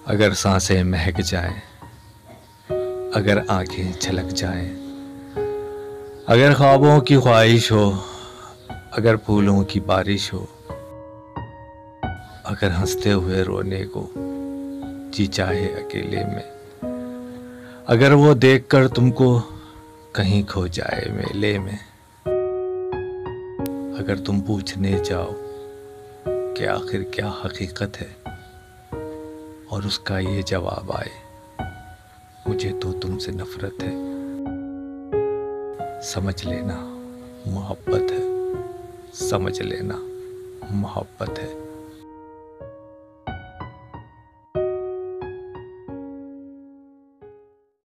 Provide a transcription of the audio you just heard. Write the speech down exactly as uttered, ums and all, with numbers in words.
अगर सांसें महक जाएं, अगर आंखें झलक जाएं, अगर ख्वाबों की ख्वाहिश हो, अगर फूलों की बारिश हो, अगर हंसते हुए रोने को जी चाहे अकेले में, अगर वो देखकर तुमको कहीं खो जाए मेले में, अगर तुम पूछने जाओ कि आखिर क्या हकीकत है और उसका ये जवाब आए मुझे तो तुमसे नफरत है, समझ लेना मोहब्बत है, समझ लेना मोहब्बत है।